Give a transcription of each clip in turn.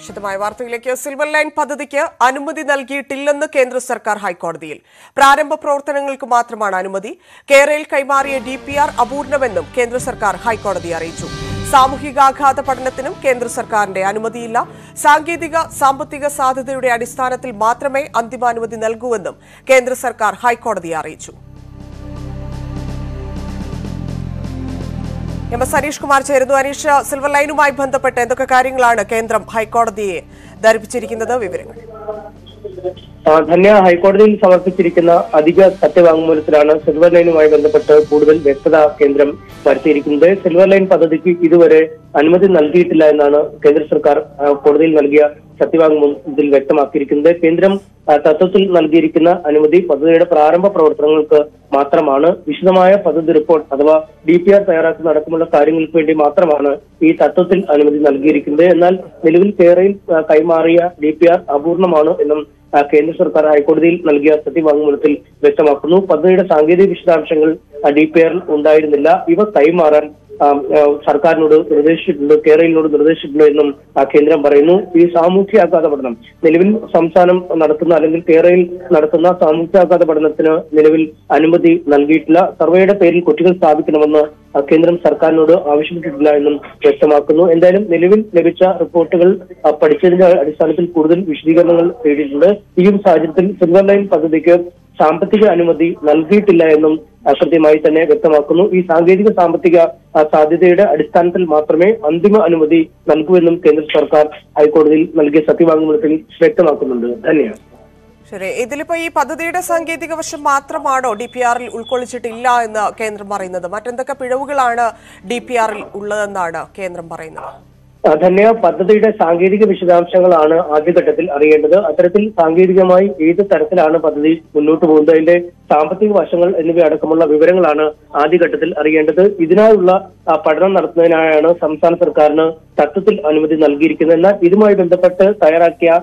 വിശദമായ വാർത്തകളിലേക്ക്. Silver line പദ്ധതിക്ക് അനുമതി നൽകിയിട്ടില്ലെന്ന് കേന്ദ്ര സർക്കാർ ഹൈക്കോടതിയിൽ. പ്രാരംഭ പ്രവർത്തനങ്ങൾക്ക് മാത്രമാണ് അനുമതി. കേരളയിൽ കൈമാറിയ DPR അപൂർണമെന്നും കേന്ദ്ര സർക്കാർ ഹൈക്കോടതിയെ അറിയിച്ചു. സാമൂഹികാഘാത പഠനത്തിനും കേന്ദ്ര സർക്കാരിന്റെ അനുമതിയില്ല. സാങ്കേതിക സാമ്പത്തിക സാധ്യതയുടെ അടിസ്ഥാനത്തിൽ മാത്രമേ അന്തിമാനുമതി നൽകൂവെന്നും കേന്ദ്ര സർക്കാർ ഹൈക്കോടതിയെ അറിയിച്ചു. MS അനീഷ് കുമാർ ചേരുന്നു. അനീഷ്, സിൽവർ ലൈനുമായി ബന്ധപ്പെട്ട് എന്തൊക്കെ കാര്യങ്ങളാണ് കേന്ദ്രം ഹൈക്കോടതിയെ ധരിപ്പിച്ചിരിക്കുന്നത്? വിവരങ്ങൾ. ധന്യ, ഹൈക്കോടതിയിൽ സമർപ്പിച്ചിരിക്കുന്ന അധിക സത്യവാങ്മൂലത്തിലാണ് സിൽവർ ലൈനുമായി ബന്ധപ്പെട്ട് കൂടുതൽ വ്യക്തത കേന്ദ്രം വരുത്തിയിരിക്കുന്നത്. സിൽവർ ലൈൻ പദ്ധതിക്ക് ഇതുവരെ അനുമതി നൽകിയിട്ടില്ല എന്നാണ് കേന്ദ്ര സർക്കാർ കോടതിയിൽ നൽകിയ സത്യവാങ്മൂലത്തിൽ വ്യക്തമാക്കിയിരിക്കുന്നത്. കേന്ദ്രം തത്വത്തിൽ നൽകിയിരിക്കുന്ന അനുമതി പദ്ധതിയുടെ പ്രാരംഭ പ്രവർത്തനങ്ങൾക്ക് മാത്രമാണ്. വിശദമായ പദ്ധതി റിപ്പോർട്ട് അഥവാ DPR തയ്യാറാക്കുന്ന അടക്കമുള്ള കാര്യങ്ങൾക്ക് വേണ്ടി മാത്രമാണ് ഈ തത്വത്തിൽ അനുമതി നൽകിയിരിക്കുന്നത്. എന്നാൽ നിലവിൽ കേരളയിൽ കൈമാറിയ DPR അപൂർണമാണ് എന്നും കേന്ദ്ര സർക്കാർ ഹൈക്കോടതിയിൽ നൽകിയ സത്യവാങ്മൂലത്തിൽ വ്യക്തമാക്കുന്നു. പദ്ധതിയുടെ സാങ്കേതിക വിശദാംശങ്ങൾ DPR ഉണ്ടായിരുന്നില്ല. ഇവ കൈമാറാൻ സർക്കാരിനോട് നിർദ്ദേശിച്ചിട്ടുണ്ട്, കേരളയിനോട് നിർദ്ദേശിച്ചിട്ടുണ്ട് എന്നും കേന്ദ്രം പറയുന്നു. ഈ സാമൂഹ്യാഘാത പഠനം നിലവിൽ സംസ്ഥാനം നടത്തുന്ന അല്ലെങ്കിൽ കേരളയിൽ നടത്തുന്ന സാമൂഹ്യാഘാത പഠനത്തിന് നിലവിൽ അനുമതി നൽകിയിട്ടില്ല. സർവേയുടെ പേരിൽ കുറ്റികൾ സ്ഥാപിക്കണമെന്ന് കേന്ദ്രം സർക്കാരിനോട് ആവശ്യപ്പെട്ടിട്ടില്ല എന്നും വ്യക്തമാക്കുന്നു. എന്തായാലും നിലവിൽ ലഭിച്ച റിപ്പോർട്ടുകൾ പഠിച്ചതിന്റെ അടിസ്ഥാനത്തിൽ കൂടുതൽ വിശദീകരണങ്ങൾ തേടിയിട്ടുണ്ട്. ഈ സാഹചര്യത്തിൽ സിൽവർ ലൈൻ പദ്ധതിക്ക് സാമ്പത്തിക അനുമതി നൽകിയിട്ടില്ല എന്നും കൃത്യമായി തന്നെ വ്യക്തമാക്കുന്നു. ഈ സാങ്കേതിക സാമ്പത്തിക സാധ്യതയുടെ അടിസ്ഥാനത്തിൽ മാത്രമേ അന്തിമ അനുമതി നൽകൂവെന്നും കേന്ദ്ര സർക്കാർ ഹൈക്കോടതിയിൽ നൽകിയ സത്യവാങ്മൂലത്തിൽ വ്യക്തമാക്കുന്നുണ്ട്. ധന്യവാദം. ശരി, ഇതിലിപ്പോ ഈ പദ്ധതിയുടെ സാങ്കേതിക വശം മാത്രമാണോ DPRൽ ഉൾക്കൊള്ളിച്ചിട്ടില്ല എന്ന് കേന്ദ്രം പറയുന്നത്? മറ്റെന്തൊക്കെ പിഴവുകളാണ് DPRൽ ഉള്ളതെന്നാണ് കേന്ദ്രം പറയുന്നത്? ധന്യ, പദ്ധതിയുടെ സാങ്കേതിക വിശദാംശങ്ങളാണ് ആദ്യഘട്ടത്തിൽ അറിയേണ്ടത്. അത്തരത്തിൽ സാങ്കേതികമായി ഏത് തരത്തിലാണ് പദ്ധതി മുന്നോട്ട് പോകുന്നത്, അതിന്റെ സാമ്പത്തിക വശങ്ങൾ എന്നിവയടക്കമുള്ള വിവരങ്ങളാണ് ആദ്യഘട്ടത്തിൽ അറിയേണ്ടത്. ഇതിനായുള്ള പഠനം നടത്തുന്നതിനായാണ് സംസ്ഥാന സർക്കാരിന് തത്വത്തിൽ അനുമതി നൽകിയിരിക്കുന്നത്. എന്നാൽ ഇതുമായി ബന്ധപ്പെട്ട് തയ്യാറാക്കിയ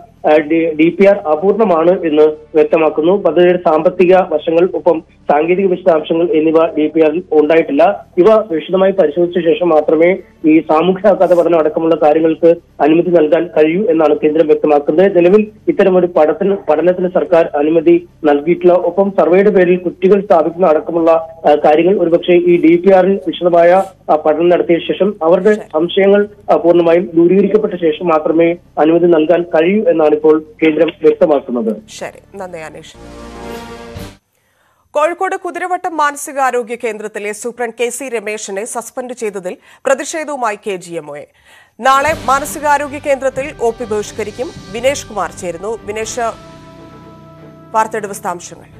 DPR അപൂർണമാണ് എന്ന് വ്യക്തമാക്കുന്നു. പദ്ധതിയുടെ സാമ്പത്തിക വശങ്ങൾ ഒപ്പം സാങ്കേതിക വിശദാംശങ്ങൾ എന്നിവ DPRൽ ഉണ്ടായിട്ടില്ല. ഇവ വിശദമായി പരിശോധിച്ച ശേഷം മാത്രമേ ഈ സാമൂഹ്യാഘാത പഠനം അടക്കമുള്ള കാര്യങ്ങൾക്ക് അനുമതി നൽകാൻ കഴിയൂ എന്നാണ് കേന്ദ്രം വ്യക്തമാക്കുന്നത്. നിലവിൽ ഇത്തരമൊരു പഠനത്തിന് സർക്കാർ അനുമതി നൽകിയിട്ടില്ല. ഒപ്പം സർവേയുടെ പേരിൽ കുറ്റികൾ സ്ഥാപിക്കുന്ന അടക്കമുള്ള കാര്യങ്ങൾ ഒരുപക്ഷെ ഈ DPRൽ വിശദമായ പഠനം നടത്തിയ ശേഷം അവരുടെ സംശയങ്ങൾ പൂർണ്ണമായും ദൂരീകരിക്കപ്പെട്ട ശേഷം മാത്രമേ അനുമതി നൽകാൻ കഴിയൂ എന്നാണ് ഇപ്പോൾ കേന്ദ്രം വ്യക്തമാക്കുന്നത്. ശരി, നന്ദി അനീഷ്. കോഴിക്കോട് കുതിരവട്ടം മാനസികാരോഗ്യ കേന്ദ്രത്തിലെ സൂപ്രണ്ട് KC രമേശിനെ സസ്പെൻഡ് ചെയ്തതിൽ പ്രതിഷേധവുമായി KGMOA. നാളെ മാനസികാരോഗ്യ കേന്ദ്രത്തിൽ OP ബഹിഷ്കരിക്കും. വിനേഷ് കുമാർ ചേരുന്നു. വിനേഷ്, വാർത്തയുടെ വിശദാംശങ്ങൾ.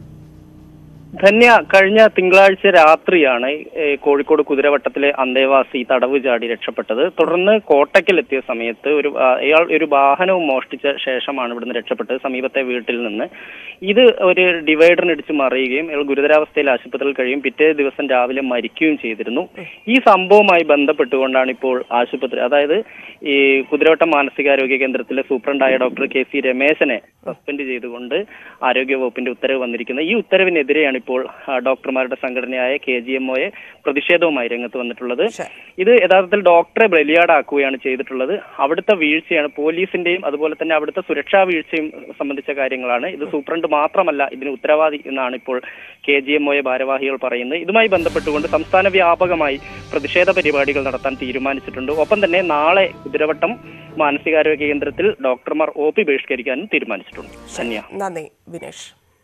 ധന്യ, കഴിഞ്ഞ തിങ്കളാഴ്ച രാത്രിയാണ് കോഴിക്കോട് കുതിരവട്ടത്തിലെ അന്തേവാസി തടവ് ചാടി രക്ഷപ്പെട്ടത്. തുടർന്ന് കോട്ടയ്ക്കലെത്തിയ സമയത്ത് അയാൾ ഒരു വാഹനവും മോഷ്ടിച്ച ശേഷമാണ് ഇവിടുന്ന് രക്ഷപ്പെട്ടത്, സമീപത്തെ വീട്ടിൽ നിന്ന്. ഇത് ഒരു ഡിവൈഡറിനിടിച്ച് മറിയുകയും അയാൾ ഗുരുതരാവസ്ഥയിൽ ആശുപത്രിയിൽ കഴിയും, പിറ്റേ ദിവസം രാവിലെ മരിക്കുകയും ചെയ്തിരുന്നു. ഈ സംഭവവുമായി ബന്ധപ്പെട്ടുകൊണ്ടാണ് ഇപ്പോൾ ആശുപത്രി, അതായത് ഈ കുതിരവട്ടം മാനസികാരോഗ്യ കേന്ദ്രത്തിലെ സൂപ്രണ്ടായ ഡോക്ടർ KC രമേശനെ സസ്പെൻഡ് ചെയ്തുകൊണ്ട് ആരോഗ്യവകുപ്പിന്റെ ഉത്തരവ് വന്നിരിക്കുന്നത്. ഈ ഉത്തരവിനെതിരെയാണ് ഇപ്പോൾ ഡോക്ടർമാരുടെ സംഘടനയായ KGMOA പ്രതിഷേധവുമായി രംഗത്ത് വന്നിട്ടുള്ളത്. ഇത് യഥാർത്ഥത്തിൽ ഡോക്ടറെ ബലിയാടാക്കുകയാണ് ചെയ്തിട്ടുള്ളത്. അവിടുത്തെ വീഴ്ചയാണ്, പോലീസിന്റെയും അതുപോലെ തന്നെ അവിടുത്തെ സുരക്ഷാ വീഴ്ചയും സംബന്ധിച്ച കാര്യങ്ങളാണ്. ഇത് സൂപ്രണ്ട് മാത്രമല്ല ഇതിന് ഉത്തരവാദി എന്നാണ് ഇപ്പോൾ KGMOA ഭാരവാഹികൾ പറയുന്നത്. ഇതുമായി ബന്ധപ്പെട്ടുകൊണ്ട് സംസ്ഥാന വ്യാപകമായി പ്രതിഷേധ പരിപാടികൾ നടത്താൻ തീരുമാനിച്ചിട്ടുണ്ട്. ഒപ്പം തന്നെ നാളെ കുതിരവട്ടം മാനസികാരോഗ്യ കേന്ദ്രത്തിൽ ഡോക്ടർമാർ OP ബഹിഷ്കരിക്കാനും തീരുമാനിച്ചിട്ടുണ്ട്. നന്ദി വിനേഷ്.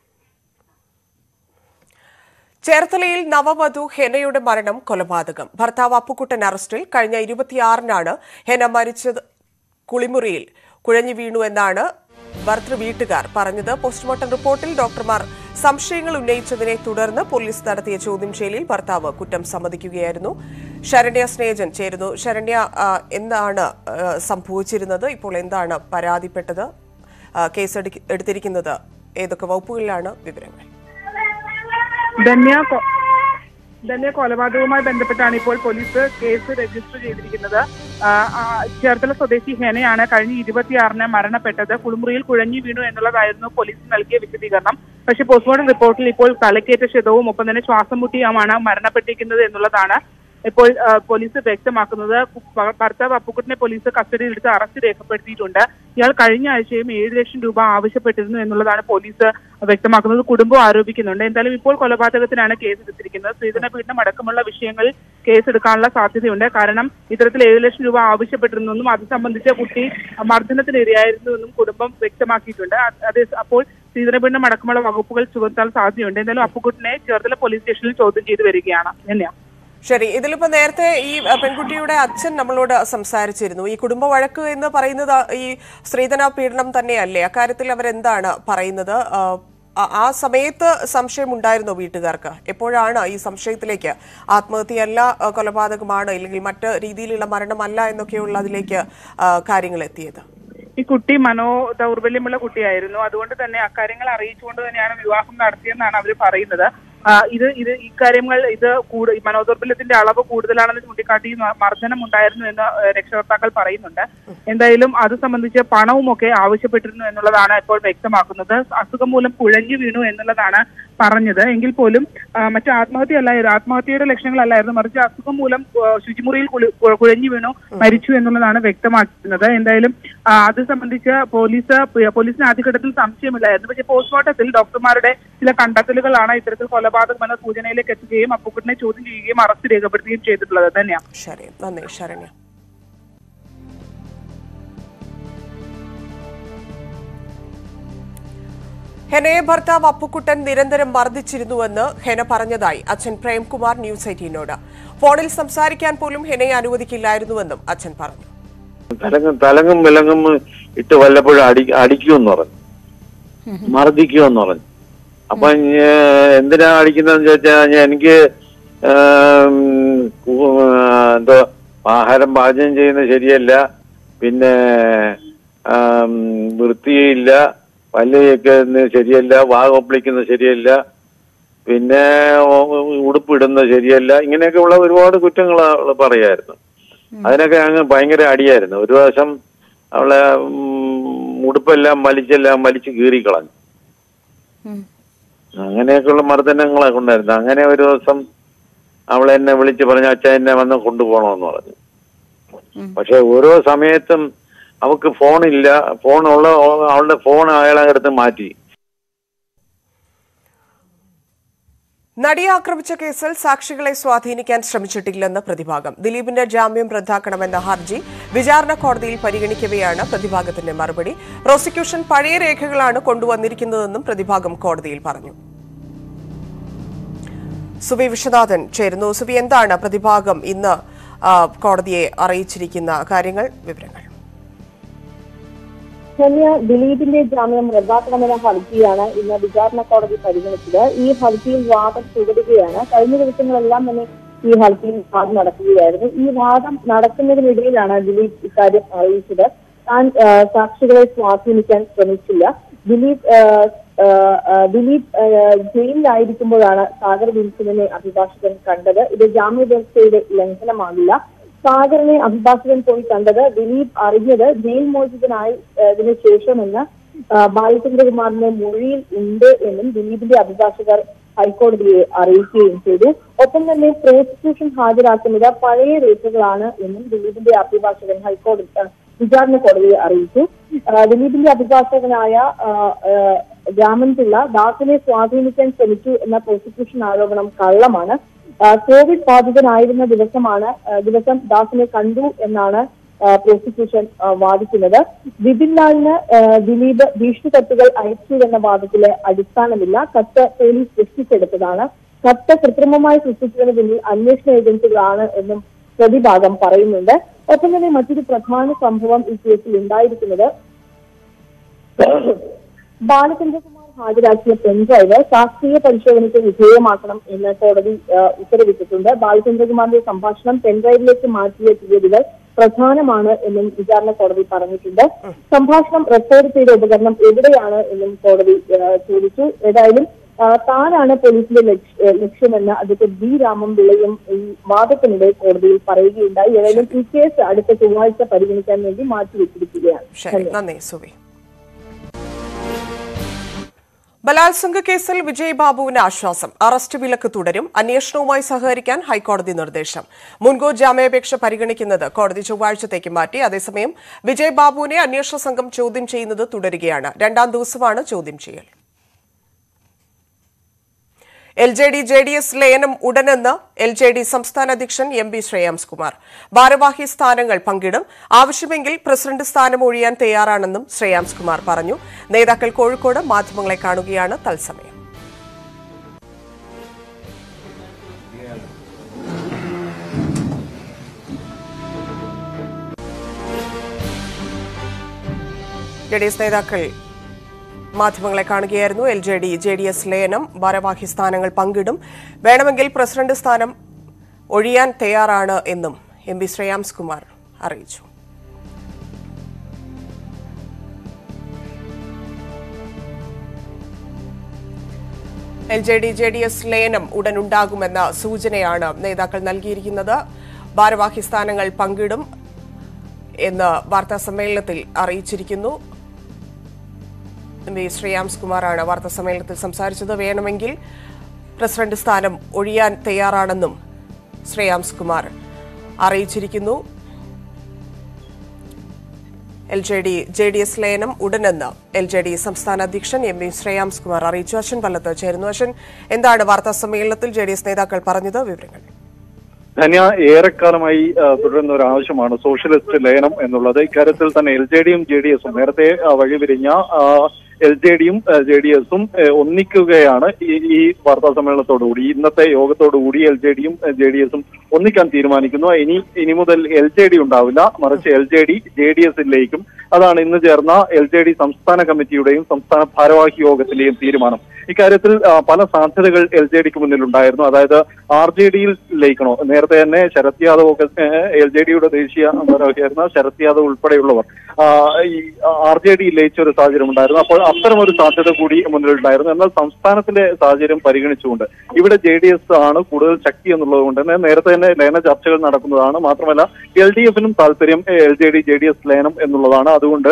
ചേർത്തലയിൽ നവവധു ഹെനയുടെ മരണം കൊലപാതകം. ഭർത്താവ് അപ്പുക്കുട്ടൻ അറസ്റ്റിൽ. കഴിഞ്ഞ 26-നാണ് ഹെന മരിച്ചത്. കുളിമുറിയിൽ കുഴഞ്ഞു വീണു എന്നാണ് ഭർത്തൃ വീട്ടുകാർ പറഞ്ഞത്. പോസ്റ്റ്മോർട്ടം റിപ്പോർട്ടിൽ ഡോക്ടർമാർ സംശയങ്ങൾ ഉന്നയിച്ചതിനെ തുടർന്ന് പോലീസ് നടത്തിയ ചോദ്യം ചെയ്യലിൽ ഭർത്താവ് കുറ്റം സമ്മതിക്കുകയായിരുന്നു. ശരണ്യ സ്നേഹജൻ ചേരുന്നു. ശരണ്യ, എന്താണ് സംഭവിച്ചിരുന്നത്? ഇപ്പോൾ എന്താണ് പരാതിപ്പെട്ടത്? കേസ് എടുത്തിരിക്കുന്നത് ഏതൊക്കെ വകുപ്പുകളിലാണ്? വിവരങ്ങൾ. ധന്യ, കൊലപാതകവുമായി ബന്ധപ്പെട്ടാണ് ഇപ്പോൾ പോലീസ് കേസ് രജിസ്റ്റർ ചെയ്തിരിക്കുന്നത്. ചേർത്തല സ്വദേശി ഹെനയാണ് കഴിഞ്ഞ 26-ന് മരണപ്പെട്ടത്. കുളിമുറിയിൽ കുഴഞ്ഞു വീണു എന്നുള്ളതായിരുന്നു പോലീസ് നൽകിയ വിശദീകരണം. പക്ഷേ പോസ്റ്റ്മോർട്ടം റിപ്പോർട്ടിൽ ഇപ്പോൾ തലക്കേറ്റ ക്ഷതവും ഒപ്പം തന്നെ ശ്വാസം മുട്ടിയുമാണ് മരണപ്പെട്ടിരിക്കുന്നത് എന്നുള്ളതാണ് ഇപ്പോൾ പോലീസ് വ്യക്തമാക്കുന്നത്. ഭർത്താവ് അപ്പുക്കുട്ടനെ പോലീസ് കസ്റ്റഡിയിലെടുത്ത് അറസ്റ്റ് രേഖപ്പെടുത്തിയിട്ടുണ്ട്. ഇയാൾ കഴിഞ്ഞ ആഴ്ചയും 7 ലക്ഷം രൂപ ആവശ്യപ്പെട്ടിരുന്നു എന്നുള്ളതാണ് പോലീസ് വ്യക്തമാക്കുന്നത്. കുടുംബം ആരോപിക്കുന്നുണ്ട്. എന്തായാലും ഇപ്പോൾ കൊലപാതകത്തിനാണ് കേസെടുത്തിരിക്കുന്നത്. സ്ത്രീധന പീഡനം അടക്കമുള്ള വിഷയങ്ങളിൽ കേസെടുക്കാനുള്ള സാധ്യതയുണ്ട്. കാരണം ഇത്തരത്തിൽ 7 ലക്ഷം രൂപ ആവശ്യപ്പെട്ടിരുന്നെന്നും അത് സംബന്ധിച്ച കുട്ടി മർദ്ദനത്തിനിരയായിരുന്നുവെന്നും കുടുംബം വ്യക്തമാക്കിയിട്ടുണ്ട്. അപ്പോൾ സ്ത്രീധന പീഡനം അടക്കമുള്ള വകുപ്പുകൾ ചുമത്താൻ സാധ്യതയുണ്ട്. എന്തായാലും അപ്പുക്കുട്ടനെ ചേർത്തല പോലീസ് സ്റ്റേഷനിൽ ചോദ്യം ചെയ്തു വരികയാണ്. തന്നെയാണ്. ശരി, ഇതിലിപ്പോ നേരത്തെ ഈ പെൺകുട്ടിയുടെ അച്ഛൻ നമ്മളോട് സംസാരിച്ചിരുന്നു. ഈ കുടുംബ വഴക്ക് എന്ന് പറയുന്നത് ഈ സ്ത്രീധന പീഡനം തന്നെയല്ലേ? അക്കാര്യത്തിൽ അവരെന്താണ് പറയുന്നത്? ആ സമയത്ത് സംശയം ഉണ്ടായിരുന്നോ വീട്ടുകാർക്ക്? എപ്പോഴാണ് ഈ സംശയത്തിലേക്ക് ആത്മഹത്യയല്ല കൊലപാതകമാണ് അല്ലെങ്കിൽ മറ്റ് രീതിയിലുള്ള മരണമല്ല എന്നൊക്കെയുള്ള അതിലേക്ക് കാര്യങ്ങൾ എത്തിയത്? ഈ കുട്ടി മനോദൗർബല്യമുള്ള കുട്ടിയായിരുന്നു. അതുകൊണ്ട് തന്നെ അക്കാര്യങ്ങൾ അറിയിച്ചുകൊണ്ട് തന്നെയാണ് വിവാഹം നടത്തിയെന്നാണ് അവർ പറയുന്നത്. ഇക്കാര്യങ്ങൾ മനോദൗർബല്യത്തിന്റെ അളവ് കൂടുതലാണെന്ന് ചൂണ്ടിക്കാട്ടി മർദ്ദനം ഉണ്ടായിരുന്നു എന്ന് രക്ഷകർത്താക്കൾ പറയുന്നുണ്ട്. എന്തായാലും അത് സംബന്ധിച്ച് പണവുമൊക്കെ ആവശ്യപ്പെട്ടിരുന്നു എന്നുള്ളതാണ് ഇപ്പോൾ വ്യക്തമാക്കുന്നത്. അസുഖം മൂലം കുഴഞ്ഞു വീണു എന്നുള്ളതാണ് പറഞ്ഞത്. എങ്കിൽ പോലും മറ്റു ആത്മഹത്യയുടെ ലക്ഷണങ്ങളല്ലായിരുന്നു, മറിച്ച് അസുഖം മൂലം ശുചിമുറിയിൽ കുഴഞ്ഞു വീണു മരിച്ചു എന്നുള്ളതാണ് വ്യക്തമാക്കുന്നത്. എന്തായാലും അത് സംബന്ധിച്ച് പോലീസിന് ആദ്യഘട്ടത്തിൽ സംശയമില്ലായിരുന്നു. പക്ഷേ പോസ്റ്റ്മോർട്ടത്തിൽ ഡോക്ടർമാരുടെ ചില കണ്ടെത്തലുകളാണ് ഇത്തരത്തിൽ കൊലപാതകമെന്ന സൂചനയിലേക്ക് എത്തുകയും അപ്പുക്കുട്ടനെ ചോദ്യം ചെയ്യുകയും അറസ്റ്റ് രേഖപ്പെടുത്തുകയും ചെയ്തിട്ടുള്ളത് തന്നെയാണ്. ശരി, നന്ദി ശരണ്യ. ഹെനയെ ഭർത്താവ് അപ്പുക്കുട്ടൻ നിരന്തരം മർദ്ദിച്ചിരുന്നുവെന്ന് ഹെന പറഞ്ഞതായി അച്ഛൻ പ്രേംകുമാർ ന്യൂസ് 18നോട്. ഫോണിൽ സംസാരിക്കാൻ പോലും ഹെനയെ അനുവദിക്കില്ലായിരുന്നുവെന്നും അച്ഛൻ പറഞ്ഞു. തലങ്ങും വിലങ്ങും ഇട്ട് വല്ലപ്പോഴും അടിക്കുമെന്ന് പറഞ്ഞു, മർദ്ദിക്കുമെന്ന് പറഞ്ഞു. അപ്പൊ എന്തിനാ അടിക്കുന്നതെന്ന് ചോദിച്ചാൽ എനിക്ക് എന്തോ ആഹാരം പാചകം ചെയ്യുന്നത് ശരിയല്ല, പിന്നെ വൃത്തിയില്ല, പല്ലയൊക്കെ ശരിയല്ല, വാകൊപ്പിളിക്കുന്നത് ശരിയല്ല, പിന്നെ ഉടുപ്പിടുന്നത് ശരിയല്ല, ഇങ്ങനെയൊക്കെ ഉള്ള ഒരുപാട് കുറ്റങ്ങൾ പറയായിരുന്നു. അതിനൊക്കെ അങ്ങ് ഭയങ്കര അടിയായിരുന്നു. ഒരു ദിവസം അവളെ ഉടുപ്പെല്ലാം വലിച്ച് കീറിക്കളഞ്ഞു. അങ്ങനെയൊക്കെയുള്ള മർദ്ദനങ്ങളൊക്കെ ഉണ്ടായിരുന്നു. അങ്ങനെ ഒരു ദിവസം അവളെ എന്നെ വിളിച്ച് പറഞ്ഞു, അച്ഛൻ എന്നെ വന്ന് കൊണ്ടുപോകണമെന്ന് പറഞ്ഞു. പക്ഷെ ഓരോ സമയത്തും അവൾക്ക് ഫോണില്ല, അവളുടെ ഫോൺ അയാളെ അടുത്ത് മാറ്റി. നടിയെ ആക്രമിച്ച കേസിൽ സാക്ഷികളെ സ്വാധീനിക്കാൻ ശ്രമിച്ചിട്ടില്ലെന്ന് പ്രതിഭാഗം. ദിലീപിന്റെ ജാമ്യം റദ്ദാക്കണമെന്ന ഹർജി വിചാരണ കോടതിയിൽ പരിഗണിക്കവെയാണ് പ്രതിഭാഗത്തിന്റെ മറുപടി. പ്രോസിക്യൂഷൻ പഴയ രേഖകളാണ് കൊണ്ടുവന്നിരിക്കുന്നതെന്നും പ്രതിഭാഗം കോടതിയിൽ പറഞ്ഞു. സുബി വിശ്വനാഥൻ ചേരുന്നു. സുബി, എന്താണ് പ്രതിഭാഗം ഇന്ന് കോടതിയെ അറിയിച്ചിരിക്കുന്ന കാര്യങ്ങൾ, വിവരങ്ങൾ? ദിലീപിന്റെ ജാമ്യം റദ്ദാക്കണമെന്ന ഹർജിയാണ് ഇന്ന് വിചാരണ കോടതി പരിഗണിച്ചത്. ഈ ഹർജിയിൽ വാദം തുടരുകയാണ്. കഴിഞ്ഞ ദിവസങ്ങളെല്ലാം തന്നെ ഈ ഹർജിയിൽ വാദം നടക്കുകയായിരുന്നു. ഈ വാദം നടക്കുന്നതിനിടയിലാണ് ദിലീപ് ഇക്കാര്യം അറിയിച്ചത്. താൻ സാക്ഷികളെ സ്വാധീനിക്കാൻ ശ്രമിച്ചില്ല. ദിലീപ് ജയിലിലായിരിക്കുമ്പോഴാണ് സാഗർ വിൻസെന്റിനെ അഭിഭാഷകൻ കണ്ടത്. ഇത് ജാമ്യവ്യവസ്ഥയുടെ ലംഘനമാകില്ല. സാഗറിനെ അഭിഭാഷകൻ പോയി കണ്ടത് ദിലീപ് അറിഞ്ഞത് ജയിൽ മോചിതനായതിനു ശേഷമെന്ന് ബാലചന്ദ്രകുമാറിന്റെ മൊഴിയിൽ ഉണ്ട് എന്നും ദിലീപിന്റെ അഭിഭാഷകർ ഹൈക്കോടതിയെ അറിയിക്കുകയും ചെയ്തു. ഒപ്പം തന്നെ പ്രോസിക്യൂഷൻ ഹാജരാക്കുന്നത് പഴയ രേഖകളാണ് എന്നും ദിലീപിന്റെ അഭിഭാഷകൻ വിചാരണ കോടതിയെ അറിയിച്ചു. ദിലീപിന്റെ അഭിഭാഷകനായ രാമൻപിള്ള ദാസിനെ സ്വാധീനിക്കാൻ ശ്രമിച്ചു എന്ന പ്രോസിക്യൂഷൻ ആരോപണം കള്ളമാണ്. കോവിഡ് ബാധിതനായിരുന്ന ദിവസം ദാസിനെ കണ്ടു എന്നാണ് പ്രോസിക്യൂഷൻ വാദിക്കുന്നത്. വിപിൻലാലിന് ദിലീപ് ഭീഷണി കത്തുകൾ അയച്ചു എന്ന വാദത്തില് അടിസ്ഥാനമില്ല. കത്ത് പോലീസ് സൃഷ്ടിച്ചെടുത്തതാണ്. കത്ത് കൃത്രിമമായി സൃഷ്ടിച്ചതിന് പിന്നിൽ അന്വേഷണ ഏജൻസികളാണ് എന്നും പ്രതിഭാഗം പറയുന്നുണ്ട്. ഒപ്പം തന്നെ മറ്റൊരു പ്രധാന സംഭവം ഈ കേസിൽ ഉണ്ടായിരിക്കുന്നത് ബാലചന്ദ്രകുമാർ ഹാജരാക്കിയ പെൻഡ്രൈവ് ശാസ്ത്രീയ പരിശോധനയ്ക്ക് വിധേയമാക്കണം എന്ന് കോടതി ഉത്തരവിട്ടിട്ടുണ്ട്. ബാലചന്ദ്രകുമാറിന്റെ സംഭാഷണം പെൻഡ്രൈവിലേക്ക് മാറ്റിയ തീയതികൾ പ്രധാനമാണ് എന്നും വിചാരണ കോടതി പറഞ്ഞിട്ടുണ്ട്. സംഭാഷണം റെക്കോർഡ് ചെയ്ത ഉപകരണം എവിടെയാണ് എന്നും കോടതി ചോദിച്ചു. ഏതായാലും താനാണ് പോലീസിന്റെ ലക്ഷ്യമെന്ന് അഡ്വക്കേറ്റ് ബി രാമൻപിള്ളയും ഈ വാദത്തിനിടെ കോടതിയിൽ പറയുകയുണ്ടായി. ഏതായാലും ഈ കേസ് അടുത്ത ചൊവ്വാഴ്ച പരിഗണിക്കാൻ വേണ്ടി മാറ്റിവെച്ചിരിക്കുകയാണ്. ബലാത്സംഗ കേസിൽ വിജയ് ബാബുവിന് ആശ്വാസം. അറസ്റ്റ് വിലക്ക് തുടരും. അന്വേഷണവുമായി സഹകരിക്കാൻ ഹൈക്കോടതി നിർദ്ദേശം. മുൻകൂർ ജാമ്യാപേക്ഷ പരിഗണിക്കുന്നത് കോടതി ചൊവ്വാഴ്ചത്തേക്ക് മാറ്റി. അതേസമയം വിജയ് ബാബുവിനെ അന്വേഷണ സംഘം ചോദ്യം ചെയ്യുന്നത് തുടരുകയാണ്. രണ്ടാം ദിവസമാണ് ചോദ്യം ചെയ്യൽ. LJD-JDS ലയനം ഉടനെന്ന് LJD സംസ്ഥാന അധ്യക്ഷൻ MP ശ്രേയാംസ്കുമാർ. ഭാരവാഹി സ്ഥാനങ്ങൾ പങ്കിടും. ആവശ്യമെങ്കിൽ പ്രസിഡന്റ് സ്ഥാനം ഒഴിയാൻ തയ്യാറാണെന്നും ശ്രേയാംസ്കുമാർ പറഞ്ഞു. നേതാക്കൾ കോഴിക്കോട് മാധ്യമങ്ങളെ കാണുകയാണ് തത്സമയം. JDS നേതാക്കൾ മാധ്യമങ്ങളെ കാണുകയായിരുന്നു. LJD-JDS ലയനം, ഭാരവാഹി സ്ഥാനങ്ങൾ പങ്കിടും. വേണമെങ്കിൽ പ്രസിഡന്റ് സ്ഥാനം ഒഴിയാൻ തയ്യാറാണ് എന്നും MP ശ്രേയാംസ്കുമാർ അറിയിച്ചു. LJD-JDS ലയനം ഉടനുണ്ടാകുമെന്ന സൂചനയാണ് നേതാക്കൾ നൽകിയിരിക്കുന്നത്. ഭാരവാഹി സ്ഥാനങ്ങൾ പങ്കിടും എന്ന് വാർത്താ സമ്മേളനത്തിൽ അറിയിച്ചിരിക്കുന്നു. MP ശ്രേയാംസ്കുമാറാണ് വാർത്താ സമ്മേളനത്തിൽ സംസാരിച്ചത്. വേണമെങ്കിൽ പ്രസിഡന്റ് സ്ഥാനം ഒഴിയാൻ തയ്യാറാണെന്നും ശ്രേയാംസ്കുമാർ അറിയിച്ചിരിക്കുന്നു. LJD-JDS ലയനം ഉടനെന്ന് LJD സംസ്ഥാന അധ്യക്ഷൻ MP ശ്രേയാംസ്കുമാർ അറിയിച്ചു. അശ്വൻ പല്ലത്ത് ചേരുന്നു. അശ്വൻ, എന്താണ് വാർത്താ സമ്മേളനത്തിൽ JDS നേതാക്കൾ പറഞ്ഞത്? വിവരങ്ങൾ. ധന്യ, ഏറെക്കാലമായി തുടരുന്ന ഒരു ആവശ്യമാണ് സോഷ്യലിസ്റ്റ് ലയനം എന്നുള്ളത്. ഇക്കാര്യത്തിൽ തന്നെ LJD-യും JDS-ഉം നേരത്തെ വഴിപിരിഞ്ഞ LJD-യും JDS-ഉം ഒന്നിക്കുകയാണ് ഈ വാർത്താ സമ്മേളനത്തോടുകൂടി. ഇന്നത്തെ യോഗത്തോടുകൂടി LJD-യും JDS-ഉം ഒന്നിക്കാൻ തീരുമാനിക്കുന്നു. ഇനി മുതൽ LJD ഉണ്ടാവില്ല, മറിച്ച് LJD-JDS-ലേക്കും. അതാണ് ഇന്ന് ചേർന്ന LJD സംസ്ഥാന കമ്മിറ്റിയുടെയും സംസ്ഥാന ഭാരവാഹി യോഗത്തിന്റെയും തീരുമാനം. ഇക്കാര്യത്തിൽ പല സാധ്യതകൾ LJD-ക്ക് മുന്നിലുണ്ടായിരുന്നു. അതായത് RJD-യിൽ ലയിക്കണോ? നേരത്തെ തന്നെ ശരത് യാദവ് ഒക്കെ LJD-യുടെ ദേശീയ ഭാരവാഹിയായിരുന്ന ശരത് യാദവ് ഉൾപ്പെടെയുള്ളവർ ഈ RJD-യിൽ ലയിച്ച ഒരു സാഹചര്യം ഉണ്ടായിരുന്നു. അപ്പോൾ അത്തരമൊരു സാധ്യത കൂടി മുന്നിലുണ്ടായിരുന്നു. എന്നാൽ സംസ്ഥാനത്തിന്റെ സാഹചര്യം പരിഗണിച്ചുകൊണ്ട് ഇവിടെ JDS ആണ് കൂടുതൽ ശക്തി എന്നുള്ളത് കൊണ്ട് തന്നെ നേരത്തെ തന്നെ ലയന ചർച്ചകൾ നടക്കുന്നതാണ്. മാത്രമല്ല LDF-നും താല്പര്യം LJD-JDS ലയനം എന്നുള്ളതാണ്. അതുകൊണ്ട്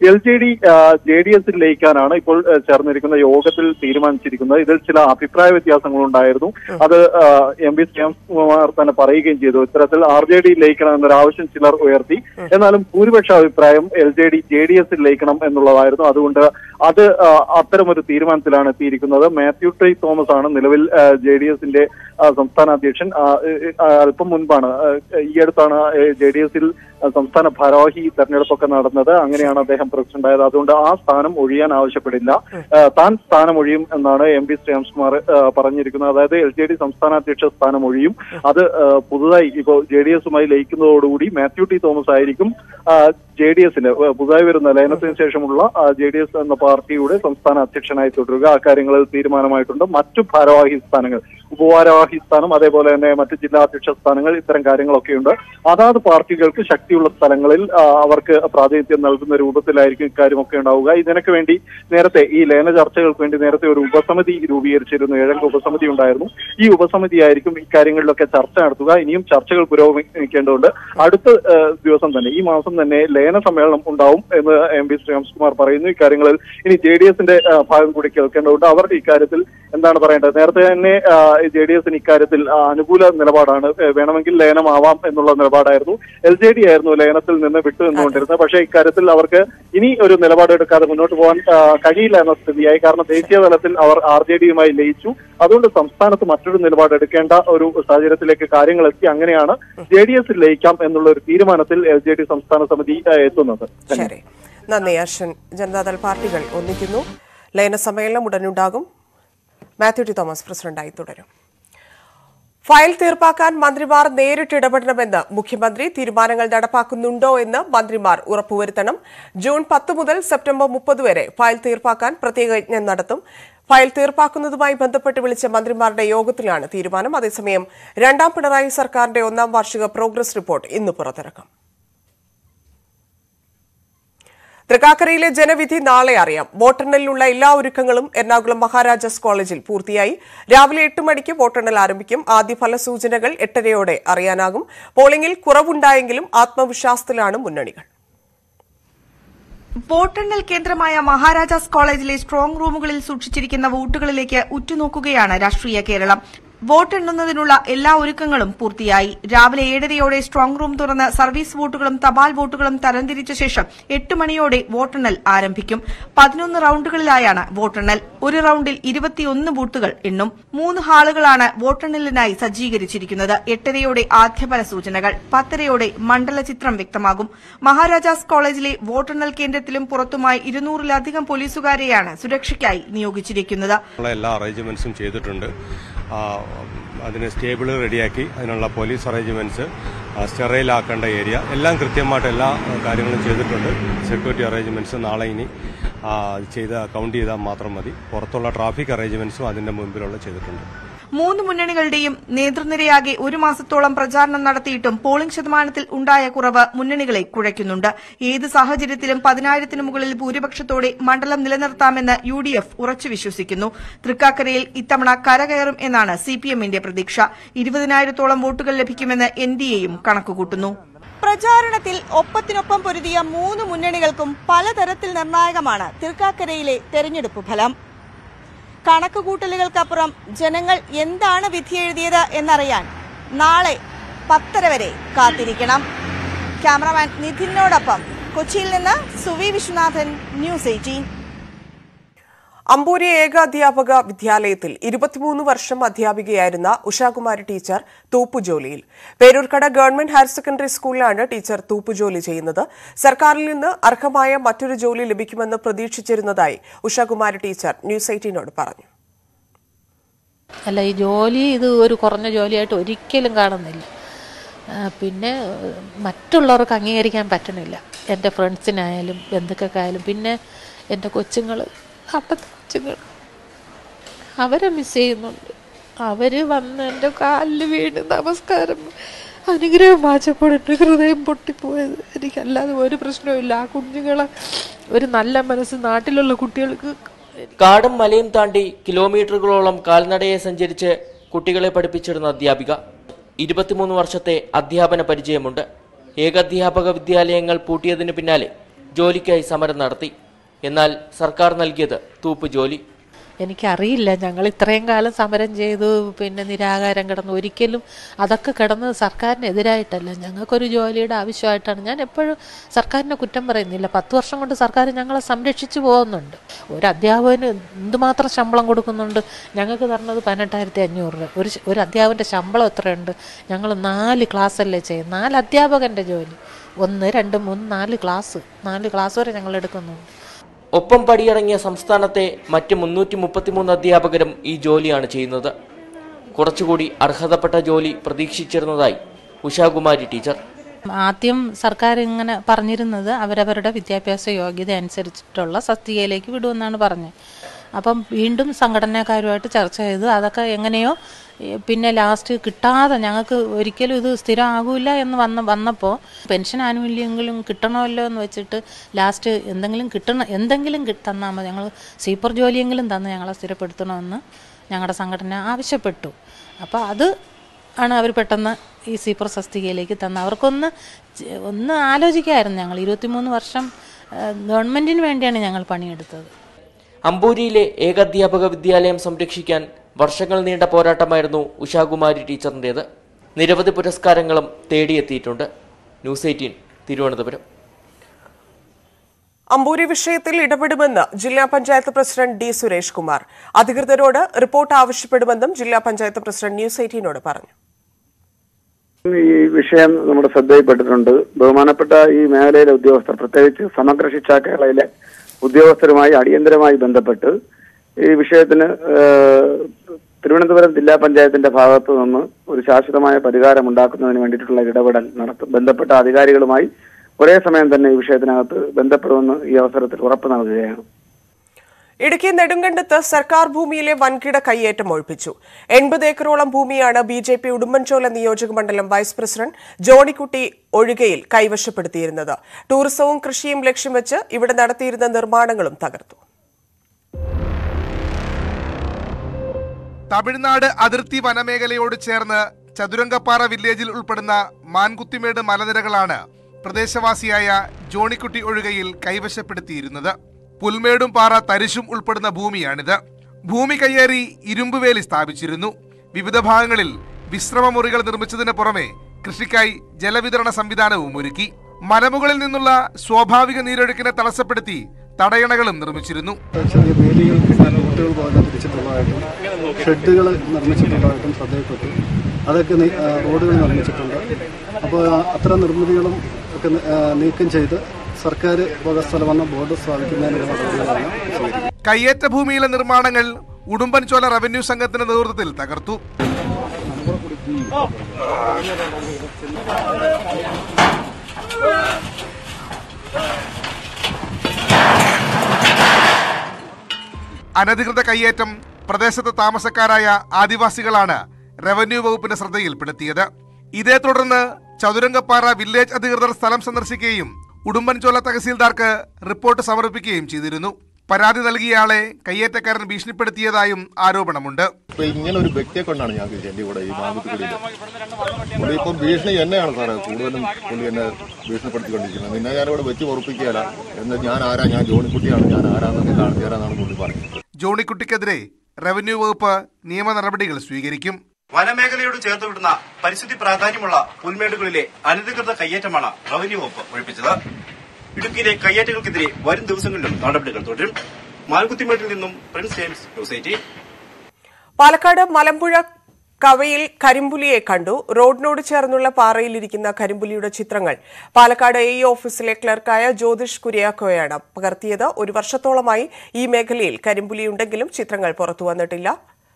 LJD-JDS-ൽ ലയിക്കാനാണ് ഇപ്പോൾ ചേർന്നിരിക്കുന്ന യോഗത്തിൽ തീരുമാനിച്ചിരിക്കുന്നത്. ഇതിൽ ചില അഭിപ്രായ വ്യത്യാസങ്ങളുണ്ടായിരുന്നു. അത് MP ശ്രേയാംസ്കുമാർ തന്നെ പറയുകയും ചെയ്തു. ഇത്തരത്തിൽ RJD-യിൽ ലയിക്കണം എന്നൊരു ആവശ്യം ചിലർ ഉയർത്തി. എന്നാലും ഭൂരിപക്ഷ അഭിപ്രായം LJD-JDS-ൽ ലയിക്കണം എന്നുള്ളതായിരുന്നു. അതുകൊണ്ട് അത് അത്തരമൊരു തീരുമാനത്തിലാണ് എത്തിയിരിക്കുന്നത്. മാത്യു ടി തോമസ് ആണ് നിലവിൽ JDS-ന്റെ സംസ്ഥാന അധ്യക്ഷൻ. അല്പം മുൻപാണ്, ഈ അടുത്താണ് JDS-ൽ സംസ്ഥാന ഭാരവാഹി തെരഞ്ഞെടുപ്പൊക്കെ നടന്നത്. അങ്ങനെയാണ് അദ്ദേഹം പ്രസിഡന്റ് ആയത്. അതുകൊണ്ട് ആ സ്ഥാനം ഒഴിയാൻ ആവശ്യപ്പെടില്ല. താൻ സ്ഥാനം ഒഴിയും എന്നാണ് MP ശ്രേയാംസ്കുമാർ പറഞ്ഞിരിക്കുന്നത്. അതായത് LJD സംസ്ഥാന അധ്യക്ഷ സ്ഥാനം ഒഴിയും. അത് പുതുതായി ഇപ്പോൾ JDS-ഉമായി ലയിക്കുന്നതോടുകൂടി മാത്യു ടി തോമസ് ആയിരിക്കും JDS-ന് പുതുതായി വരുന്ന ലയനത്തിന് ശേഷമുള്ള JDS എന്ന പാർട്ടിയുടെ സംസ്ഥാന അധ്യക്ഷനായി തുടരുക. അക്കാര്യങ്ങളിൽ തീരുമാനമായിട്ടുണ്ട്. മറ്റു ഭാരവാഹി സ്ഥാനങ്ങൾ, ഉപഭാരവാഹി സ്ഥാനം, അതേപോലെ തന്നെ മറ്റ് ജില്ലാ അധ്യക്ഷ സ്ഥാനങ്ങൾ, ഇത്തരം കാര്യങ്ങളൊക്കെയുണ്ട്. അതാത് പാർട്ടികൾക്ക് ശക്തിയുള്ള സ്ഥലങ്ങളിൽ അവർക്ക് പ്രാതിനിധ്യം നൽകുന്ന രൂപത്തിലായിരിക്കും ഇക്കാര്യമൊക്കെ ഉണ്ടാവുക. ഇതിനൊക്കെ വേണ്ടി നേരത്തെ ഈ ലയന ചർച്ചകൾക്ക് വേണ്ടി നേരത്തെ ഒരു ഉപസമിതി രൂപീകരിച്ചിരുന്നു. 7 അംഗ ഉപസമിതി ഉണ്ടായിരുന്നു. ഈ ഉപസമിതിയായിരിക്കും ഇക്കാര്യങ്ങളിലൊക്കെ ചർച്ച നടത്തുക. ഇനിയും ചർച്ചകൾ പുരോഗമിക്കേണ്ടതുണ്ട്. അടുത്ത ദിവസം തന്നെ, ഈ മാസം തന്നെ ലയന സമ്മേളനം ഉണ്ടാവും എന്ന് MP ശ്രേയാംസ്കുമാർ പറയുന്നു. ഇക്കാര്യങ്ങളിൽ ഇനി JDS-ന്റെ ഭാഗം കൂടി കേൾക്കേണ്ടതുണ്ട്. അവർ ഇക്കാര്യത്തിൽ എന്താണ് പറയേണ്ടത്? നേരത്തെ തന്നെ JDS-ന് ഇക്കാര്യത്തിൽ അനുകൂല നിലപാടാണ്. വേണമെങ്കിൽ ലയനമാവാം എന്നുള്ള നിലപാടായിരുന്നു. LJD ആയിരുന്നു ലയനത്തിൽ നിന്ന് വിട്ടു നിന്നുകൊണ്ടിരുന്നത്. പക്ഷേ ഇക്കാര്യത്തിൽ അവർക്ക് ഇനി ഒരു നിലപാടെടുക്കാതെ മുന്നോട്ട് പോകാൻ കഴിയില്ല എന്ന സ്ഥിതിയായി. കാരണം ദേശീയ തലത്തിൽ അവർ RJD-യുമായി ലയിച്ചു. അതുകൊണ്ട് സംസ്ഥാനത്ത് മറ്റൊരു നിലപാടെടുക്കേണ്ട ഒരു സാഹചര്യത്തിലേക്ക് കാര്യങ്ങൾ എത്തി. അങ്ങനെയാണ് JDS-ൽ ലയിക്കാം എന്നുള്ള ഒരു തീരുമാനത്തിൽ LJD സംസ്ഥാന സമിതി എത്തുന്നത്. ശരി, നന്ദി അശ്വൻ. ജനതാദൾ പാർട്ടികൾ ഒന്നിക്കുന്നു. ലയന സമ്മേളനം ഉടനുണ്ടാകും. മാത്യു ടി തോമസ് പ്രസിഡന്റായി തുടരും. ഫയൽ തീർപ്പാക്കാൻ മന്ത്രിമാർ നേരിട്ട് ഇടപെടണമെന്ന് മുഖ്യമന്ത്രി. തീരുമാനങ്ങൾ നടപ്പാക്കുന്നുണ്ടോ എന്ന് മന്ത്രിമാർ ഉറപ്പുവരുത്തണം. ജൂൺ 10 മുതൽ സെപ്റ്റംബർ 30 വരെ ഫയൽ തീർപ്പാക്കാൻ പ്രത്യേക യജ്ഞം നടത്തും. ഫയൽ തീർപ്പാക്കുന്നതുമായി ബന്ധപ്പെട്ട് വിളിച്ച മന്ത്രിമാരുടെ യോഗത്തിലാണ് തീരുമാനം. അതേസമയം രണ്ടാം പിണറായി സർക്കാരിന്റെ 1ാം വാർഷിക പ്രോഗ്രസ് റിപ്പോർട്ട് ഇന്ന് പുറത്തിറക്കും. തൃക്കാക്കരയിലെ ജനവിധി നാളെ അറിയാം. വോട്ടെണ്ണലിനുള്ള എല്ലാ ഒരുക്കങ്ങളും എറണാകുളം മഹാരാജാസ് കോളേജിൽ പൂർത്തിയായി. രാവിലെ 8 മണിക്ക് വോട്ടെണ്ണൽ ആരംഭിക്കും. ആദ്യ ഫലസൂചനകൾ 8:30 അറിയാനാകും. പോളിംഗിൽ കുറവുണ്ടായെങ്കിലും ആത്മവിശ്വാസത്തിലാണ് മുന്നണികൾ. വോട്ടെണ്ണൽ കേന്ദ്രമായ മഹാരാജാസ് കോളേജിലെ സ്ട്രോങ് റൂമുകളിൽ സൂക്ഷിച്ചിരിക്കുന്ന വോട്ടുകളിലേക്ക് ഉറ്റുനോക്കുകയാണ് രാഷ്ട്രീയ കേരളം. വോട്ടെണ്ണുന്നതിനുള്ള എല്ലാ ഒരുക്കങ്ങളും പൂർത്തിയായി. രാവിലെ 7:30യോടെ സ്ട്രോങ് റൂം തുറന്ന് സർവീസ് വോട്ടുകളും തപാൽ വോട്ടുകളും തരംതിരിച്ച ശേഷം 8 മണിയോടെ വോട്ടെണ്ണൽ ആരംഭിക്കും. 11 റൌണ്ടുകളിലായാണ് വോട്ടെണ്ണൽ. ഒരു റൌണ്ടിൽ 21 ബൂത്തുകൾ എണ്ണും. 3 ഹാളുകളാണ് വോട്ടെണ്ണലിനായി സജ്ജീകരിച്ചിരിക്കുന്നത്. 8:30യോടെ ആദ്യഫല സൂചനകൾ. 10:30യോടെ മണ്ഡല ചിത്രം വ്യക്തമാകും. മഹാരാജാസ് കോളേജിലെ വോട്ടെണ്ണൽ കേന്ദ്രത്തിലും പുറത്തുമായി 200-ലധികം പോലീസുകാരെയാണ് സുരക്ഷയ്ക്കായി നിയോഗിച്ചിരിക്കുന്നത്. എല്ലാ അറേഞ്ച്മെന്റ്സും ചെയ്തിട്ടുണ്ട്. അതിന് സ്റ്റേബിൾ റെഡിയാക്കി അതിനുള്ള പോലീസ് അറേഞ്ച്മെന്റ്സ്, സ്റ്റെറൈലാക്കേണ്ട ഏരിയ എല്ലാം കൃത്യമായിട്ട് എല്ലാ കാര്യങ്ങളും ചെയ്തിട്ടുണ്ട്. സെക്യൂരിറ്റി അറേഞ്ച്മെന്റ്സ് നാളെ ഇനി കൗണ്ട് ചെയ്താൽ മാത്രം മതി. പുറത്തുള്ള ട്രാഫിക് അറേഞ്ച്മെന്റ്സും അതിന്റെ മുൻപിലുള്ള ചെയ്തിട്ടുണ്ട്. 3 മുന്നണികളുടെയും നേതൃനിരയാകെ 1 മാസത്തോളം പ്രചാരണം നടത്തിയിട്ടും പോളിംഗ് ശതമാനത്തിൽ ഉണ്ടായ കുറവ് മുന്നണികളെ കുഴയ്ക്കുന്നുണ്ട്. ഏത് സാഹചര്യത്തിലും 10,000-ന് മുകളിൽ ഭൂരിപക്ഷത്തോടെ മണ്ഡലം നിലനിർത്താമെന്ന് UDF ഉറച്ചു വിശ്വസിക്കുന്നു. തൃക്കാക്കരയിൽ ഇത്തവണ കരകയറും എന്നാണ് CPM-ന്റെ പ്രതീക്ഷ. 20,000-ഓളം വോട്ടുകൾ ലഭിക്കുമെന്ന് NDAയും കണക്കുകൂട്ടുന്നു. പ്രചാരണത്തിൽ ഒപ്പത്തിനൊപ്പം പൊരുതിയ 3 മുന്നണികൾക്കും പലതരത്തിൽ നിർണായകമാണ് തൃക്കാക്കരയിലെ തെരഞ്ഞെടുപ്പ് ഫലം. കണക്കുകൂട്ടലുകൾക്കപ്പുറം ജനങ്ങൾ എന്താണ് വിധിയെഴുതിയത് എന്നറിയാൻ നാളെ 10:30 വരെ കാത്തിരിക്കണം. ക്യാമറമാൻ നിധിനോടൊപ്പം കൊച്ചിയിൽ നിന്ന് സുവി വിശ്വനാഥൻ, ന്യൂസ് 18. അമ്പൂരി ഏകാധ്യാപക വിദ്യാലയത്തിൽ 23 വർഷം അധ്യാപികയായിരുന്ന ഉഷാകുമാരി ടീച്ചർ തൂപ്പുജോലിയിൽ. പേരൂർക്കട ഗവൺമെന്റ് ഹയർ സെക്കൻഡറി സ്കൂളിലാണ് ടീച്ചർ തൂപ്പുജോലി ചെയ്യുന്നത്. സർക്കാരിൽ നിന്ന് അർഹമായ മറ്റൊരു ജോലി ലഭിക്കുമെന്ന് പ്രതീക്ഷിച്ചിരുന്നതായി ഉഷാകുമാരി ടീച്ചർ ന്യൂസ് 18നോട് പറഞ്ഞു. അല്ല, ഈ ജോലി ഇത് ഒരു കുറഞ്ഞ ജോലിയായിട്ട് ഒരിക്കലും കാണുന്നില്ല. പിന്നെ മറ്റുള്ളവർക്ക് അംഗീകരിക്കാൻ പറ്റണില്ല. എൻ്റെ ഫ്രണ്ട്സിനായാലും ബന്ധുക്കൾക്കായാലും പിന്നെ എൻ്റെ കൊച്ചുങ്ങൾ, അപ്പത്തെ കൊച്ചുങ്ങൾ, അവരെ മിസ് ചെയ്യുന്നുണ്ട്. അവർ വന്ന് എൻ്റെ കാലിൽ വീണ് നമസ്കാരം അനുഗ്രഹം വായിച്ചപ്പോൾ എൻ്റെ ഹൃദയം പൊട്ടിപ്പോയത്. എനിക്കല്ലാതെ ഒരു പ്രശ്നവുമില്ല. ആ കുഞ്ഞുങ്ങളെ ഒരു നല്ല മനസ്സ് നാട്ടിലുള്ള കുട്ടികൾക്ക്. കാടും മലയും താണ്ടി കിലോമീറ്ററുകളോളം കാൽനടയെ സഞ്ചരിച്ച് കുട്ടികളെ പഠിപ്പിച്ചിരുന്ന അധ്യാപിക. 23 വർഷത്തെ അധ്യാപന പരിചയമുണ്ട്. ഏകാധ്യാപക വിദ്യാലയങ്ങൾ പൂട്ടിയതിനു പിന്നാലെ ജോലിക്കായി സമരം നടത്തി. എന്നാൽ സർക്കാർ നൽകിയത് തൂപ്പ് ജോലി. എനിക്കറിയില്ല, ഞങ്ങൾ ഇത്രയും കാലം സമരം ചെയ്തു, പിന്നെ നിരാകാരം കിടന്നു. ഒരിക്കലും അതൊക്കെ കിടന്നത് സർക്കാരിനെതിരായിട്ടല്ല, ഞങ്ങൾക്കൊരു ജോലിയുടെ ആവശ്യമായിട്ടാണ്. ഞാൻ എപ്പോഴും സർക്കാരിനെ കുറ്റം പറയുന്നില്ല. 10 വർഷം കൊണ്ട് സർക്കാർ ഞങ്ങളെ സംരക്ഷിച്ചു പോകുന്നുണ്ട്. ഒരു അധ്യാപകന് എന്തുമാത്രം ശമ്പളം കൊടുക്കുന്നുണ്ട്. ഞങ്ങൾക്ക് തരുന്നത് 18,500 രൂപ. ഒരു അധ്യാപകൻ്റെ ശമ്പളം എത്രയുണ്ട്? ഞങ്ങൾ 4 ക്ലാസ്സല്ലേ ചെയ്യും. 4 അധ്യാപകൻ്റെ ജോലി, 1, 2, 3, 4 ക്ലാസ് വരെ ഞങ്ങൾ എടുക്കുന്നുണ്ട്. ഒപ്പം പടിയിറങ്ങിയ സംസ്ഥാനത്തെ മറ്റ് 333 അധ്യാപകരും ഈ ജോലിയാണ് ചെയ്യുന്നത്. കുറച്ചുകൂടി അർഹതപ്പെട്ട ജോലി പ്രതീക്ഷിച്ചിരുന്നതായി ഉഷാകുമാരി ടീച്ചർ. ആദ്യം സർക്കാർ ഇങ്ങനെ പറഞ്ഞിരുന്നത് അവരവരുടെ വിദ്യാഭ്യാസ യോഗ്യത അനുസരിച്ചിട്ടുള്ള തസ്തികയിലേക്ക് വിടുമെന്നാണ് പറഞ്ഞത്. അപ്പം വീണ്ടും സംഘടനക്കാരുമായിട്ട് ചർച്ച ചെയ്ത് അതൊക്കെ എങ്ങനെയോ പിന്നെ ലാസ്റ്റ് കിട്ടാതെ ഞങ്ങൾക്ക് ഒരിക്കലും ഇത് സ്ഥിരമാകില്ല എന്ന് വന്നപ്പോൾ പെൻഷൻ ആനുകൂല്യങ്ങളും കിട്ടണമല്ലോ എന്ന് വെച്ചിട്ട് ലാസ്റ്റ് എന്തെങ്കിലും തന്നാൽ മതി, ഞങ്ങൾ സീപ്പർ ജോലിയെങ്കിലും തന്ന് ഞങ്ങളെ സ്ഥിരപ്പെടുത്തണമെന്ന് ഞങ്ങളുടെ സംഘടന ആവശ്യപ്പെട്ടു. അപ്പോൾ അത് ആണ് അവർ പെട്ടെന്ന് ഈ സീപ്പർ തസ്തികയിലേക്ക് തന്ന. അവർക്കൊന്ന് ആലോചിക്കാമായിരുന്നു. ഞങ്ങൾ 23 വർഷം ഗവൺമെൻറ്റിന് വേണ്ടിയാണ് ഞങ്ങൾ പണിയെടുത്തത്. അമ്പൂരിയിലെ ഏകാധ്യാപക വിദ്യാലയം സംരക്ഷിക്കാൻ വർഷങ്ങൾ നീണ്ട പോരാട്ടമായിരുന്നു ഉഷാകുമാരി ടീച്ചറിൻ്റേത്. നിരവധി പുരസ്കാരങ്ങളും തേടിയെത്തിയിട്ടുണ്ട്. ന്യൂസ് 18 തിരുവനന്തപുരം. അമ്പൂരി വിഷയത്തിൽ ഇടപെടുമെന്ന് ജില്ലാ പഞ്ചായത്ത് പ്രസിഡന്റ് D. സുരേഷ് കുമാർ. അധികൃതരോട് റിപ്പോർട്ട് ആവശ്യപ്പെടുമെന്നും ജില്ലാ പഞ്ചായത്ത് പ്രസിഡന്റ് ന്യൂസ് 18നോട് പറഞ്ഞു. ഈ വിഷയം നമ്മുടെ ശ്രദ്ധയിൽപ്പെട്ടിട്ടുണ്ട്. ബഹുമാനപ്പെട്ട ഈ മേഖലയിലെ ഉദ്യോഗസ്ഥർ, പ്രത്യേകിച്ച് സമഗ്ര ശിക്ഷാ കേരളയിലെ ഉദ്യോഗസ്ഥരുമായി അടിയന്തരമായി ബന്ധപ്പെട്ട് ഈ വിഷയത്തിന് തിരുവനന്തപുരം ജില്ലാ പഞ്ചായത്തിന്റെ ഭാഗത്തു നിന്ന് ഒരു ശാശ്വതമായ പരിഹാരം ഉണ്ടാക്കുന്നതിന് വേണ്ടിയിട്ടുള്ള ഇടപെടൽ ബന്ധപ്പെട്ട അധികാരികളുമായി ഒരേ സമയം തന്നെ ഈ വിഷയത്തിനകത്ത് ബന്ധപ്പെടുമെന്ന് ഈ അവസരത്തിൽ ഉറപ്പ് നൽകുകയാണ്. ഇടുക്കി നെടുങ്കണ്ടത്ത് സർക്കാർ ഭൂമിയിലെ വൻകിട കയ്യേറ്റം ഒഴിപ്പിച്ചു. 80 ഏക്കറോളം ഭൂമിയാണ് BJP ഉടുമ്പൻചോല നിയോജക മണ്ഡലം വൈസ് പ്രസിഡന്റ് ജോണിക്കുട്ടി ഒഴികയിൽ കൈവശപ്പെടുത്തിയിരുന്നത്. ടൂറിസവും കൃഷിയും ലക്ഷ്യം വെച്ച് ഇവിടെ നടത്തിയിരുന്ന നിർമ്മാണങ്ങളും തകർത്തു. തമിഴ്നാട് അതിർത്തി വനമേഖലയോട് ചേർന്ന് ചതുരംഗപ്പാറ വില്ലേജിൽ ഉൾപ്പെടുന്ന മാൻകുത്തിമേട് മലനിരകളാണ് പ്രദേശവാസിയായ ജോണിക്കുട്ടി ഒഴുകയിൽ കൈവശപ്പെടുത്തിയിരുന്നത്. പുൽമേടും പാറ തരിശും ഉൾപ്പെടുന്ന ഭൂമിയാണിത്. ഭൂമി കയ്യേറി ഇരുമ്പുവേലി സ്ഥാപിച്ചിരുന്നു. വിവിധ ഭാഗങ്ങളിൽ വിശ്രമമുറികൾ നിർമ്മിച്ചതിന് പുറമെ കൃഷിക്കായി ജലവിതരണ സംവിധാനവും ഒരുക്കി. മലമുകളിൽ നിന്നുള്ള സ്വാഭാവിക നീരൊഴുക്കിനെ തടസ്സപ്പെടുത്തി തടയണകളും നിർമ്മിച്ചിരുന്നു. ചെറിയ വേലികൾ കുട്ടികൾ പോലെ തിരിച്ചിട്ടുള്ളതായിട്ടും ഷെഡുകൾ നിർമ്മിച്ചിട്ടുള്ളതായിട്ടും ശ്രദ്ധയിൽപ്പെട്ടു. അതൊക്കെ റോഡുകൾ നിർമ്മിച്ചിട്ടുണ്ട്. അപ്പോൾ അത്തരം നിർമ്മിതികളും ഒക്കെ നീക്കം ചെയ്ത് സർക്കാർ പൊതുസ്ഥലമെന്ന ബോർഡ് സ്ഥാപിക്കുന്നതിനുള്ള നടപടികളാണ് സ്വീകരിക്കുന്നത്. കയ്യേറ്റ ഭൂമിയിലെ നിർമ്മാണങ്ങൾ ഉടുമ്പൻചോല റവന്യൂ സംഘത്തിന്റെ നേതൃത്വത്തിൽ തകർത്തു. അനധികൃത കയ്യേറ്റം പ്രദേശത്തെ താമസക്കാരായ ആദിവാസികളാണ് റവന്യൂ വകുപ്പിന്റെ ശ്രദ്ധയിൽപ്പെടുത്തിയത്. ഇതേ തുടർന്ന് ചതുരംഗപ്പാറ വില്ലേജ് അധികൃതർ സ്ഥലം സന്ദർശിക്കുകയും ഉടുമ്പൻചോല തഹസീൽദാർക്ക് റിപ്പോർട്ട് സമർപ്പിക്കുകയും ചെയ്തിരുന്നു. പരാതി നൽകിയയാളെ കയ്യേറ്റക്കാരൻ ഭീഷണിപ്പെടുത്തിയതായും ആരോപണമുണ്ട്. ഇങ്ങനെ ഒരു വ്യക്തിയെ കൊണ്ടാണ് ഞങ്ങൾക്ക് എന്റെ കൂടെ ഈ മാമ്പുത്തുകളിൽ പുള്ളി ഇപ്പം ഭീഷണി എന്നെയാണ് സാറേ കൂടുതലും പുള്ളി എന്നെ ഭീഷണിപ്പെടുത്തിക്കൊണ്ടിരിക്കുന്നത്. നിന്നെ ഞാനിവിടെ വെച്ച് ഉറപ്പിക്കുകയല്ല എന്ന് ഞാൻ ആരാ, ഞാൻ ജോണിക്കുട്ടിയാണ്, ഞാൻ ആരാണെന്ന് കാണിച്ചു തരാനാണ് പുള്ളി പറയുന്നത്. ജോണിക്കുട്ടിക്കെതിരെ റവന്യൂ വകുപ്പ് നിയമ നടപടികൾ സ്വീകരിക്കും. വനമേഖലയോട് ചേർത്ത് വിടുന്ന പരിസ്ഥിതി പ്രാധാന്യമുള്ള പുൽമേടുകളിലെ അനധികൃത കയ്യേറ്റമാണ് റവന്യൂ വകുപ്പ് ഒഴിപ്പിച്ചത്. ഇടുക്കിയിലെ കയ്യേറ്റങ്ങൾക്കെതിരെ വരും ദിവസങ്ങളിലും നടപടികൾ തുടരും. മാൽക്കുത്തിമേട്ടിൽ നിന്നും പ്രിൻസ് ജെയിംസ് ന്യൂസ് 18. പാലക്കാട് മലമ്പുഴ കവയിൽ കരിമ്പുലിയെ കണ്ടു. റോഡിനോട് ചേർന്നുള്ള പാറയിലിരിക്കുന്ന കരിമ്പുലിയുടെ ചിത്രങ്ങൾ പാലക്കാട് AE ഓഫീസിലെ ക്ലർക്കായ ജ്യോതിഷ് കുര്യാക്കോയാണ് പകർത്തിയത്. 1 വർഷത്തോളമായി ഈ മേഖലയിൽ കരിമ്പുലിയുണ്ടെങ്കിലും ചിത്രങ്ങൾ പുറത്തു വന്നിട്ടില്ല.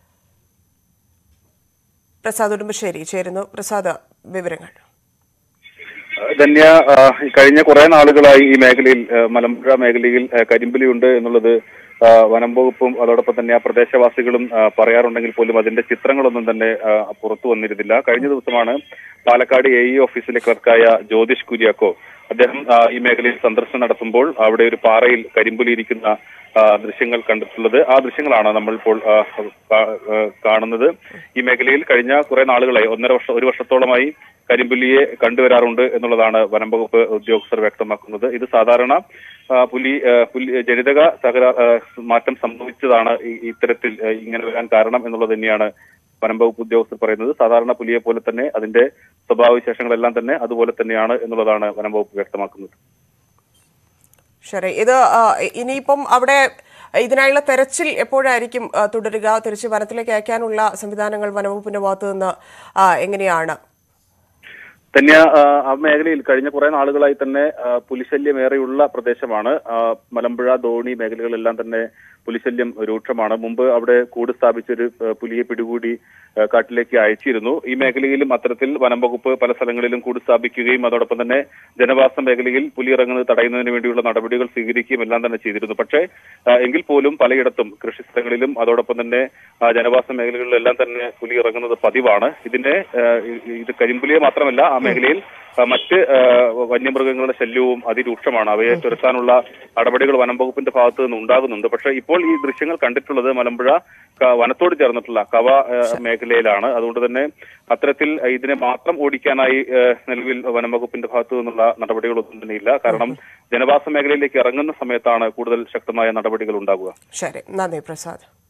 പ്രസാദ് ഉടുമ്പശ്ശേരി ചേരുന്നു. പ്രസാദ്, വിവരങ്ങൾ. ധന്യ, കഴിഞ്ഞ കുറെ നാളുകളായി ഈ മേഖലയിൽ മലമ്പുഴ മേഖലയിൽ കരിമ്പുലിയുണ്ട് എന്നുള്ളത് വനം വകുപ്പും അതോടൊപ്പം തന്നെ ആ പ്രദേശവാസികളും പറയാറുണ്ടെങ്കിൽ പോലും അതിന്റെ ചിത്രങ്ങളൊന്നും തന്നെ പുറത്തു വന്നിരുന്നില്ല. കഴിഞ്ഞ ദിവസമാണ് പാലക്കാട് AE ഓഫീസിലെ ക്ലർക്കായ ജ്യോതിഷ് കുര്യാക്കോ അദ്ദേഹം ഈ മേഖലയിൽ സന്ദർശനം നടത്തുമ്പോൾ അവിടെ ഒരു പാറയിൽ കരിമ്പുലി ഇരിക്കുന്ന ദൃശ്യങ്ങൾ കണ്ടിട്ടുള്ളത്. ആ ദൃശ്യങ്ങളാണ് നമ്മളിപ്പോൾ കാണുന്നത്. ഈ മേഖലയിൽ കഴിഞ്ഞ കുറെ നാളുകളായി 1 വർഷത്തോളമായി കരിമ്പുലിയെ കണ്ടുവരാറുണ്ട് എന്നുള്ളതാണ് വനം വകുപ്പ് ഉദ്യോഗസ്ഥർ വ്യക്തമാക്കുന്നത്. ഇത് സാധാരണ പുലി ജനിതക മാറ്റം സംഭവിച്ചതാണ് ഇത്തരത്തിൽ ഇങ്ങനെ വരാൻ കാരണം എന്നുള്ളത് തന്നെയാണ് വനം വകുപ്പ് ഉദ്യോഗസ്ഥർ പറയുന്നത്. സാധാരണ പുലിയെ പോലെ തന്നെ അതിന്റെ സ്വഭാവവിശേഷങ്ങളെല്ലാം തന്നെ അതുപോലെ തന്നെയാണ് എന്നുള്ളതാണ് വനം വകുപ്പ് വ്യക്തമാക്കുന്നത്. ശരി, ഇത് ഇനിയിപ്പം അവിടെ ഇതിനായുള്ള തെരച്ചിൽ എപ്പോഴായിരിക്കും തുടരുക? തിരിച്ച് വനത്തിലേക്ക് അയക്കാനുള്ള സംവിധാനങ്ങൾ വനവകുപ്പിന്റെ ഭാഗത്തു നിന്ന് എങ്ങനെയാണ്? തന്നെ ആ മേഖലയിൽ കഴിഞ്ഞ കുറെ നാളുകളായി തന്നെ പുലിശല്യമേറെയുള്ള പ്രദേശമാണ്. മലമ്പുഴ, ധോണി മേഖലകളെല്ലാം തന്നെ പുലിശല്യം രൂക്ഷമാണ്. മുമ്പ് അവിടെ കൂട് സ്ഥാപിച്ചൊരു പുലിയെ പിടികൂടി കാട്ടിലേക്ക് അയച്ചിരുന്നു. ഈ മേഖലയിലും അത്തരത്തിൽ വനം വകുപ്പ് പല സ്ഥലങ്ങളിലും കൂട് സ്ഥാപിക്കുകയും അതോടൊപ്പം തന്നെ ജനവാസ മേഖലയിൽ പുലി ഇറങ്ങുന്നത് തടയുന്നതിന് വേണ്ടിയുള്ള നടപടികൾ സ്വീകരിക്കുകയും എല്ലാം തന്നെ ചെയ്തിരുന്നു. പക്ഷേ എങ്കിൽ പോലും പലയിടത്തും കൃഷിസ്ഥലങ്ങളിലും അതോടൊപ്പം തന്നെ ജനവാസ മേഖലകളിലെല്ലാം തന്നെ പുലി ഇറങ്ങുന്നത് പതിവാണ്. ഇത് കരിമ്പുലിയെ മാത്രമല്ല ആ മേഖലയിൽ മറ്റ് വന്യമൃഗങ്ങളുടെ ശല്യവും അതിരൂക്ഷമാണ്. അവയെ തുരത്താനുള്ള നടപടികൾ വനം വകുപ്പിന്റെ ഭാഗത്തു നിന്ന് ഉണ്ടാകുന്നുണ്ട്. പക്ഷേ ഇപ്പോൾ ഈ ദൃശ്യങ്ങൾ കണ്ടിട്ടുള്ളത് മലമ്പുഴ വനത്തോട് ചേർന്നിട്ടുള്ള കവ മേഖലയിലാണ്. അതുകൊണ്ട് തന്നെ അത്തരത്തിൽ ഇതിനെ മാത്രം ഓടിക്കാനായി നിലവിൽ വനം വകുപ്പിന്റെ ഭാഗത്തു നിന്നുള്ള നടപടികളൊന്നും തന്നെ ഇല്ല. കാരണം ജനവാസ മേഖലയിലേക്ക് ഇറങ്ങുന്ന സമയത്താണ് കൂടുതൽ ശക്തമായ നടപടികൾ ഉണ്ടാകുക. ശരി, നന്ദി പ്രസാദ്.